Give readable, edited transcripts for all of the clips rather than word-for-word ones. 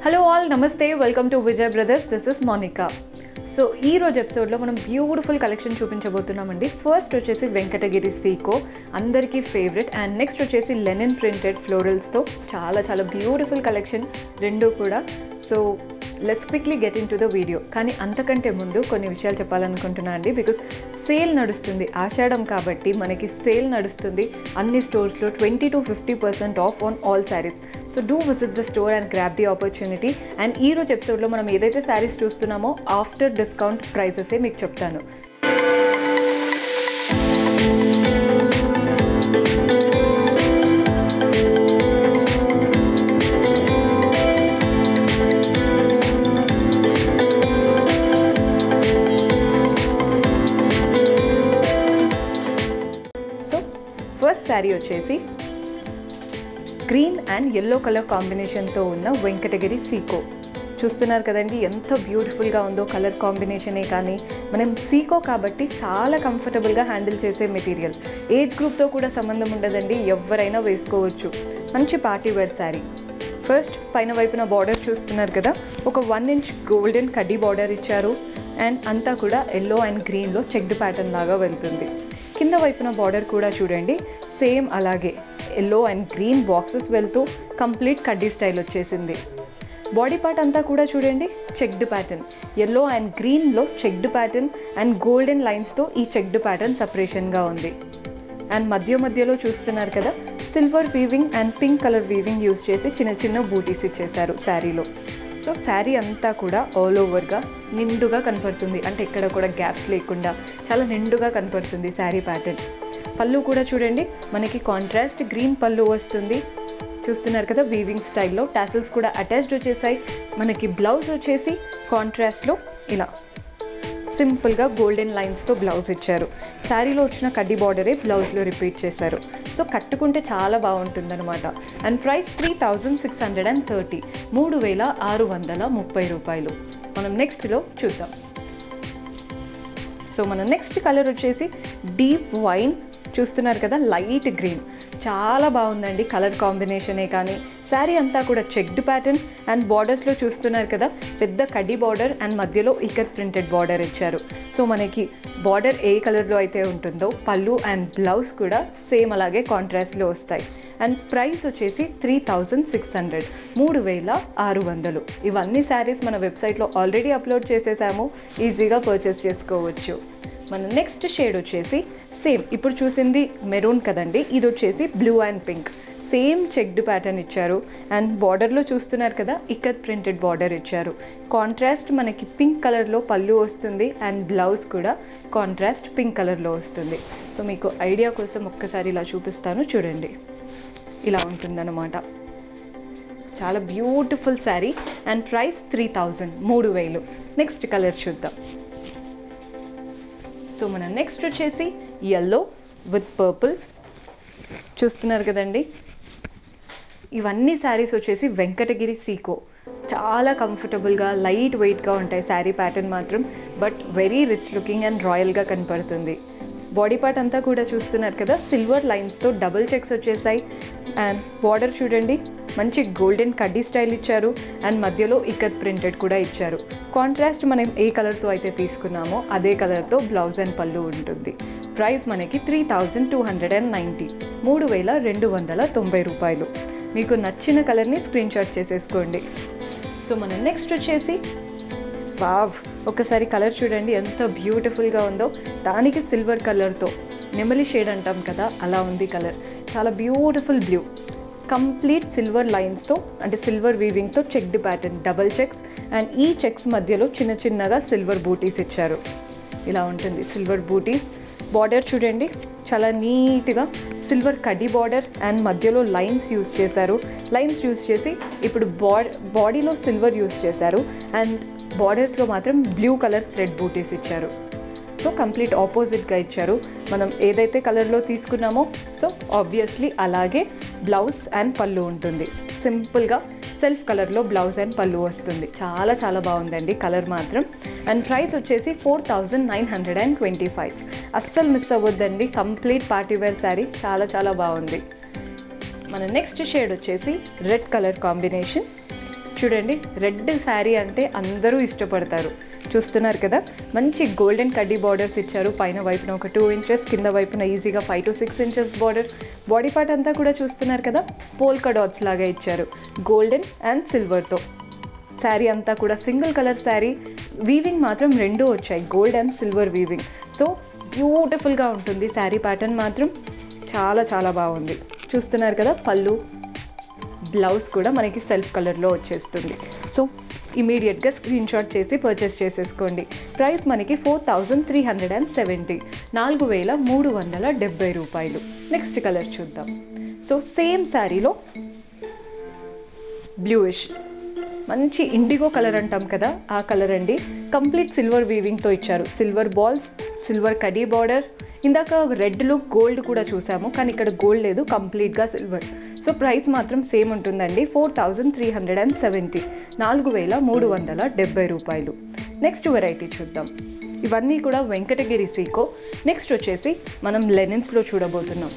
Hello all, namaste, welcome to Vijay Brothers. This is Monica. So ee roju episode lo manam beautiful collection chupinchabothunamandi. First vachesi Venkatagiri Sico, andariki favorite, and next vachesi linen printed florals tho చాలా beautiful collection rendu kuda. So let's quickly get into the video. కానీ అంతకంటే ముందు కొన్ని విషయాలు చెప్పాలనుకుంటున్నా అండి, because sale నడుస్తుంది, ఆషాఢం కాబట్టి మనకి సేల్ నడుస్తుంది అన్ని స్టోర్స్లో 20 to 50% off on all saris. So do visit the store and grab the opportunity. And ఈ రోజు ఎపిసోడ్లో మనం ఏదైతే శారీస్ చూస్తున్నామో ఆఫ్టర్ డిస్కౌంట్ ప్రైజెసే మీకు చెప్తాను. ఫస్ట్ శారీ వచ్చేసి గ్రీన్ అండ్ ఎల్లో కలర్ కాంబినేషన్తో ఉన్న వెంకటగిరి సీకో. చూస్తున్నారు కదండి ఎంత బ్యూటిఫుల్గా ఉందో. కలర్ కాంబినేషనే కానీ మనం సీకో కాబట్టి చాలా కంఫర్టబుల్గా హ్యాండిల్ చేసే మెటీరియల్. ఏజ్ గ్రూప్తో కూడా సంబంధం ఉండదండి, ఎవరైనా వేసుకోవచ్చు. మంచి పార్టీ వేర్ శారీ. ఫస్ట్ పైన వైపున బార్డర్ చూస్తున్నారు కదా, ఒక 1 inch గోల్డెన్ కడ్డీ బార్డర్ ఇచ్చారు. అండ్ అంతా కూడా ఎల్లో అండ్ గ్రీన్లో చెక్డ్ ప్యాటర్న్ లాగా వెళ్తుంది. కింద వైపున బార్డర్ కూడా చూడండి, సేమ్ అలాగే ఎల్లో అండ్ గ్రీన్ బాక్సెస్ వెళ్తూ కంప్లీట్ కడ్డీ స్టైల్ వచ్చేసింది. బాడీ పార్ట్ అంతా కూడా చూడండి చెక్డ్ ప్యాటర్న్, ఎల్లో అండ్ గ్రీన్లో చెక్డ్ ప్యాటర్న్ అండ్ గోల్డెన్ లైన్స్తో ఈ చెక్డ్ ప్యాటర్న్ సపరేషన్గా ఉంది. అండ్ మధ్యలో చూస్తున్నారు కదా, silver weaving and pink colour weaving use చేసి చిన్న బూటీస్ ఇచ్చేసారు శారీలో. సో శారీ అంతా కూడా ఆల్ ఓవర్గా నిండుగా కనపడుతుంది, అంటే ఎక్కడ కూడా గ్యాప్స్ లేకుండా చాలా నిండుగా కనపడుతుంది శారీ ప్యాటర్న్. పళ్ళు కూడా చూడండి మనకి కాంట్రాస్ట్ గ్రీన్ పళ్ళు వస్తుంది. చూస్తున్నారు కదా వీవింగ్ స్టైల్లో, టాసిల్స్ కూడా అటాచ్డ్ వచ్చేసాయి. మనకి బ్లౌజ్ వచ్చేసి కాంట్రాస్ట్లో ఇలా సింపుల్గా గోల్డెన్ లైన్స్తో బ్లౌజ్ ఇచ్చారు. శారీలో వచ్చిన కడ్డీ బార్డరే బ్లౌజ్లో రిపీట్ చేశారు. సో కట్టుకుంటే చాలా బాగుంటుంది అనమాట. అండ్ ప్రైస్ 3630, 3630 రూపాయలు. మనం నెక్స్ట్లో చూద్దాం. సో మన నెక్స్ట్ కలర్ వచ్చేసి డీప్ వైన్. చూస్తున్నారు కదా లైట్ గ్రీన్, చాలా బాగుందండి కలర్ కాంబినేషనే కానీ. శారీ అంతా కూడా చెక్డ్ ప్యాటర్న్ అండ్ బార్డర్స్లో చూస్తున్నారు కదా పెద్ద కడ్డీ బార్డర్ అండ్ మధ్యలో ఇకత్ ప్రింటెడ్ బార్డర్ ఇచ్చారు. సో మనకి బార్డర్ ఏ కలర్లో అయితే ఉంటుందో పళ్ళు అండ్ బ్లౌజ్ కూడా సేమ్ అలాగే కాంట్రాస్ట్లో వస్తాయి. అండ్ ప్రైస్ వచ్చేసి 3600, 3600. ఇవన్నీ శారీస్ మన వెబ్సైట్లో ఆల్రెడీ అప్లోడ్ చేసేసాము, ఈజీగా పర్చేస్ చేసుకోవచ్చు. మన నెక్స్ట్ షేడ్ వచ్చేసి సేమ్ ఇప్పుడు చూసింది మెరూన్ కదండి, ఇది వచ్చేసి blue and pink. Same checked pattern ఇచ్చారు అండ్ బార్డర్లో చూస్తున్నారు కదా ఇకత్ ప్రింటెడ్ బార్డర్ ఇచ్చారు. కాంట్రాస్ట్ మనకి పింక్ కలర్లో పళ్ళు వస్తుంది అండ్ బ్లౌజ్ కూడా కాంట్రాస్ట్ పింక్ కలర్లో వస్తుంది. సో మీకు ఐడియా కోసం ఒక్కసారి ఇలా చూపిస్తాను చూడండి, ఇలా ఉంటుందన్నమాట. చాలా beautiful sari and price 3000. Next colour చూద్దాం. సో మన నెక్స్ట్ వచ్చేసి ఎల్లో విత్ పర్పుల్. చూస్తున్నారు కదండి, ఇవన్నీ శారీస్ వచ్చేసి వెంకటగిరి సీకో. చాలా కంఫర్టబుల్గా లైట్ వెయిట్గా ఉంటాయి శారీ ప్యాటర్న్ మాత్రం, but very rich looking and రాయల్గా కనపడుతుంది. బాడీ పార్ట్ అంతా కూడా చూస్తున్నారు కదా సిల్వర్ లైన్స్తో డబుల్ చెక్స్ వచ్చేసాయి. అండ్ బార్డర్ చూడండి మంచి గోల్డెన్ కడ్డీ స్టైల్ ఇచ్చారు అండ్ మధ్యలో ఇకత్ ప్రింటెడ్ కూడా ఇచ్చారు. కాంట్రాస్ట్ మనం ఏ కలర్తో అయితే తీసుకున్నామో అదే కలర్తో బ్లౌజ్ అండ్ పళ్ళు ఉంటుంది. ప్రైస్ మనకి 3290, 3290 రూపాయలు. మీకు నచ్చిన కలర్ని స్క్రీన్ షాట్ చేసేసుకోండి. సో మనం నెక్స్ట్ వచ్చేసి వావ్, ఒకసారి కలర్ చూడండి ఎంత బ్యూటిఫుల్గా ఉందో. దానికి సిల్వర్ కలర్తో నెమలి షేడ్ అంటాం కదా అలా ఉంది కలర్. చాలా బ్యూటిఫుల్ బ్లూ, కంప్లీట్ సిల్వర్ లైన్స్తో అంటే సిల్వర్ వీవింగ్తో checked pattern, double checks and ఈ చెక్స్ మధ్యలో చిన్నగా సిల్వర్ బూటీస్ ఇచ్చారు. ఇలా ఉంటుంది సిల్వర్ బూటీస్. బార్డర్ చూడండి చాలా నీట్గా సిల్వర్ కడ్డీ బార్డర్ అండ్ మధ్యలో లైన్స్ యూస్ చేశారు. లైన్స్ యూస్ చేసి ఇప్పుడు బాడీలో సిల్వర్ యూస్ చేశారు అండ్ బార్డర్స్లో మాత్రం బ్లూ కలర్ థ్రెడ్ బూటీస్ ఇచ్చారు. సో కంప్లీట్ ఆపోజిట్గా ఇచ్చారు మనం ఏదైతే కలర్లో తీసుకున్నామో. సో ఆబ్వియస్లీ అలాగే బ్లౌజ్ అండ్ పళ్ళు ఉంటుంది. సింపుల్గా సెల్ఫ్ కలర్లో బ్లౌజ్ అండ్ పళ్ళు వస్తుంది. చాలా బాగుందండి కలర్ మాత్రం. అండ్ ప్రైస్ వచ్చేసి 4925. అస్సలు మిస్ అవ్వద్దండి, కంప్లీట్ పార్టీవేర్ శారీ చాలా బాగుంది. మన నెక్స్ట్ షేడ్ వచ్చేసి రెడ్ కలర్ కాంబినేషన్. చూడండి, రెడ్ శారీ అంటే అందరూ ఇష్టపడతారు. చూస్తున్నారు కదా, మంచి గోల్డెన్ కడ్డీ బార్డర్స్ ఇచ్చారు. పైన వైపున ఒక 2 ఇంచెస్, కింద వైపున ఈజీగా 5 to 6 inches border. Body part అంతా కూడా చూస్తున్నారు కదా, పోల్కా డాట్స్ లాగా ఇచ్చారు గోల్డెన్ అండ్ సిల్వర్తో. శారీ అంతా కూడా సింగిల్ కలర్ శారీ, వీవింగ్ మాత్రం రెండూ వచ్చాయి, gold and silver weaving. So బ్యూటిఫుల్గా ఉంటుంది శారీ ప్యాటర్న్ మాత్రం, చాలా చాలా బాగుంది. చూస్తున్నారు కదా, పళ్ళు, బ్లౌజ్ కూడా మనకి సెల్ఫ్ కలర్లో వచ్చేస్తుంది. సో ఇమీడియట్గా స్క్రీన్ షాట్ చేసి పర్చేస్ చేసేసుకోండి. ప్రైస్ మనకి 4370, 4370 రూపాయలు. నెక్స్ట్ కలర్ చూద్దాం. సో సేమ్ శారీలో బ్లూయిష్, మంచి ఇండిగో కలర్ అంటాం కదా, ఆ కలర్ అండి. కంప్లీట్ సిల్వర్ వీవింగ్తో ఇచ్చారు. సిల్వర్ బాల్స్, సిల్వర్ కడీ బార్డర్. ఇందాక రెడ్లో గోల్డ్ కూడా చూసాము, కానీ ఇక్కడ గోల్డ్ లేదు, కంప్లీట్గా సిల్వర్. సో ప్రైస్ మాత్రం సేమ్ ఉంటుందండి, 4370, 4370 రూపాయలు. నెక్స్ట్ వెరైటీ చూద్దాం. ఇవన్నీ కూడా వెంకటగిరి సీకో. నెక్స్ట్ వచ్చేసి మనం లెనిన్స్లో చూడబోతున్నాం.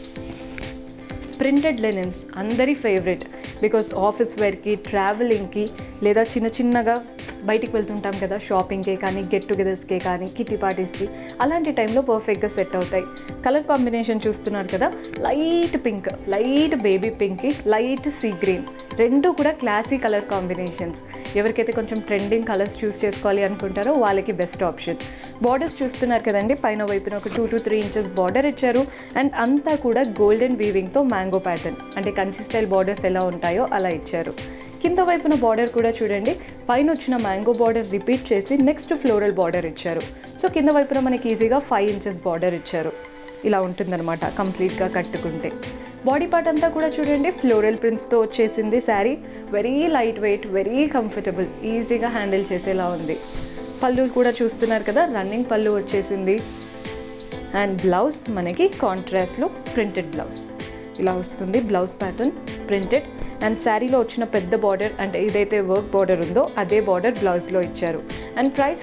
ప్రింటెడ్ లెనిన్స్ అందరి ఫేవరెట్, బికాస్ ఆఫీస్ వేర్కి, ట్రావెలింగ్కి, లేదా చిన్న చిన్నగా బయటికి వెళ్తుంటాం కదా, షాపింగ్కే కానీ, గెట్ టుగెదర్స్కే కానీ, కిటీ పార్టీస్కి, అలాంటి టైంలో పర్ఫెక్ట్గా సెట్ అవుతాయి. కలర్ కాంబినేషన్ చూస్తున్నారు కదా, లైట్ పింక్, లైట్ బేబీ పింక్కి లైట్ సీ గ్రీన్, రెండు కూడా క్లాసీ కలర్ కాంబినేషన్స్. ఎవరికైతే కొంచెం ట్రెండింగ్ కలర్స్ చూస్ చేసుకోవాలి అనుకుంటారో వాళ్ళకి బెస్ట్ ఆప్షన్. బార్డర్స్ చూస్తున్నారు కదండి, పైన వైపున ఒక 2 to 3 ఇంచెస్ బార్డర్ ఇచ్చారు. అండ్ అంతా కూడా గోల్డెన్ వీవింగ్తో మ్యాంగో ప్యాటర్న్, అంటే కంచి స్టైల్ బార్డర్స్ ఎలా ఉంటాయో అలా ఇచ్చారు. కింద వైపున బార్డర్ కూడా చూడండి, పైన వచ్చిన మ్యాంగో బార్డర్ రిపీట్ చేసి నెక్స్ట్ ఫ్లోరల్ బార్డర్ ఇచ్చారు. సో కింద వైపున మనకి ఈజీగా 5 ఇంచెస్ బార్డర్ ఇచ్చారు. ఇలా ఉంటుందన్నమాట కంప్లీట్గా కట్టుకుంటే. బాడీ పార్ట్ అంతా కూడా చూడండి, ఫ్లోరల్ ప్రింట్స్తో వచ్చేసింది sari. Very light weight, very comfortable, ఈజీగా హ్యాండిల్ చేసేలా ఉంది. పళ్ళు కూడా చూస్తున్నారు కదా, రన్నింగ్ పళ్ళు వచ్చేసింది. అండ్ బ్లౌజ్ మనకి కాంట్రాస్ట్లో ప్రింటెడ్ బ్లౌజ్ ఇలా వస్తుంది. Blouse pattern printed. అండ్ శారీలో వచ్చిన పెద్ద బార్డర్, అంటే ఏదైతే వర్క్ బార్డర్ ఉందో అదే బార్డర్ బ్లౌజ్లో ఇచ్చారు. And price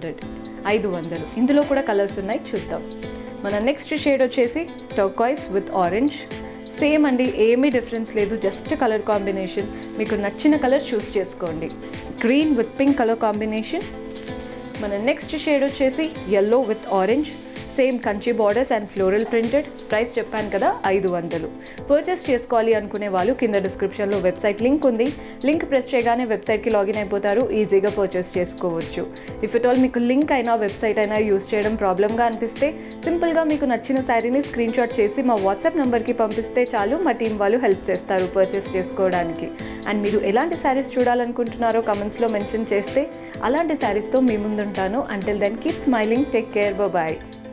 500. ఇందులో కూడా కలర్స్ ఉన్నాయి, చూద్దాం. మన నెక్స్ట్ షేడ్ వచ్చేసి టర్కాయిస్ విత్ ఆరెంజ్. సేమ్ అండి, ఏమీ డిఫరెన్స్ లేదు, జస్ట్ కలర్ కాంబినేషన్. మీకు నచ్చిన కలర్ చూస్ చేసుకోండి. Green with pink colour combination. మన నెక్స్ట్ షేడ్ వచ్చేసి yellow with orange. Same Kanchi borders and floral printed. Price చెప్పాను కదా, 500. పర్చేస్ చేసుకోవాలి అనుకునే వాళ్ళు కింద డిస్క్రిప్షన్లో వెబ్సైట్ లింక్ ఉంది. లింక్ ప్రెస్ చేయగానే వెబ్సైట్కి లాగిన్ అయిపోతారు, ఈజీగా పర్చేస్ చేసుకోవచ్చు. ఇఫ్ ఇట్ ఆల్ మీకు లింక్ అయినా వెబ్సైట్ అయినా యూస్ చేయడం ప్రాబ్లమ్గా అనిపిస్తే సింపుల్గా మీకు నచ్చిన శారీని స్క్రీన్ షాట్ చేసి మా వాట్సాప్ నెంబర్కి పంపిస్తే చాలు, మా టీం వాళ్ళు హెల్ప్ చేస్తారు పర్చేస్ చేసుకోవడానికి. అండ్ మీరు ఎలాంటి శారీస్ చూడాలనుకుంటున్నారో కమెంట్స్లో మెన్షన్ చేస్తే అలాంటి శారీస్తో మీ ముందుంటాను. Until then keep smiling, take care, bye.